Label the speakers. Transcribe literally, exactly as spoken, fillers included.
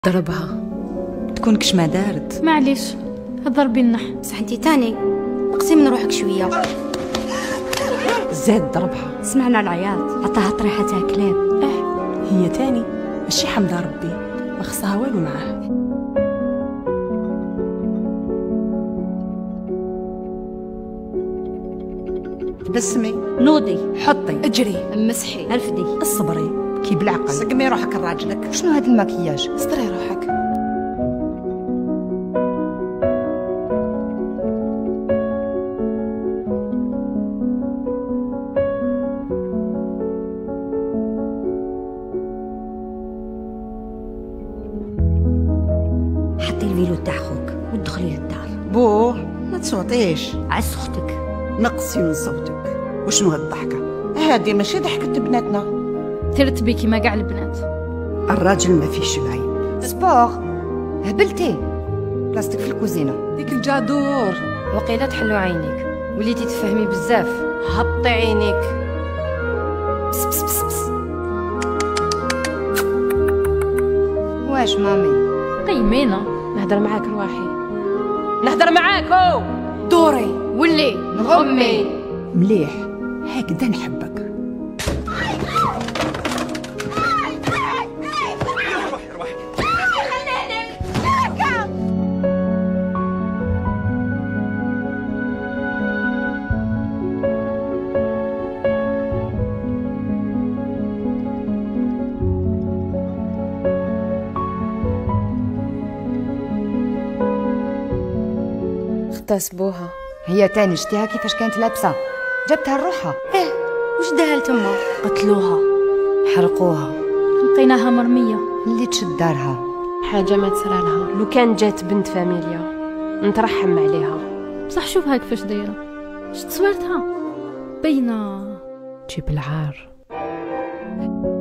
Speaker 1: ضربها تكون كش ما دارت.
Speaker 2: معليش ضربي النح.
Speaker 3: بصح انتي تاني اقسي من روحك شويه.
Speaker 1: زاد ضربها.
Speaker 3: سمعنا العياط عطاها طريحه تاع كلاب.
Speaker 1: اه هي تاني ماشي حمد ربي ما خصها والو معاه.
Speaker 4: تبسمي،
Speaker 3: نوضي،
Speaker 4: حطي،
Speaker 1: اجري،
Speaker 3: مسحي، ارفدي،
Speaker 1: اصبري
Speaker 4: كي بالعقل، سقمي روحك لراجلك. شنو هاد الماكياج؟
Speaker 1: استري روحك.
Speaker 3: حطي الفيلو تاع خوك ودخلي للدار.
Speaker 4: بوه ما تصوتيش،
Speaker 3: عس اختك.
Speaker 4: نقصي من صوتك. وشنو هالضحكه؟ هادي ماشي ضحكه بناتنا.
Speaker 2: ثرت بيكي ما قاع البنات.
Speaker 4: الراجل ما فيش العيب.
Speaker 5: سبور هبلتي بلاصتك في الكوزينه.
Speaker 1: ديك الجادور
Speaker 5: وقيله تحلو عينيك وليتي تفهمي بزاف. هبطي عينيك. بس بس بس بس. واش مامي
Speaker 2: قيمينا
Speaker 5: نهضر معاك رواحي. نهضر معاكو
Speaker 1: دوري
Speaker 2: ولي
Speaker 5: نغمي.
Speaker 4: مليح هكذا نحبك.
Speaker 5: اغتصبوها. هي تاني شتيها كيفاش كانت لابسه، جابتها لروحها.
Speaker 3: ايه وش داها لتما؟
Speaker 5: قتلوها، حرقوها،
Speaker 2: لقيناها مرميه.
Speaker 5: اللي تشد دارها.
Speaker 6: حاجه ما تصرى لها. لو كان جات بنت فاميليا نترحم عليها.
Speaker 2: بصح شوفها كيفاش دايره، شت تصويرتها باينه
Speaker 6: تجيب العار.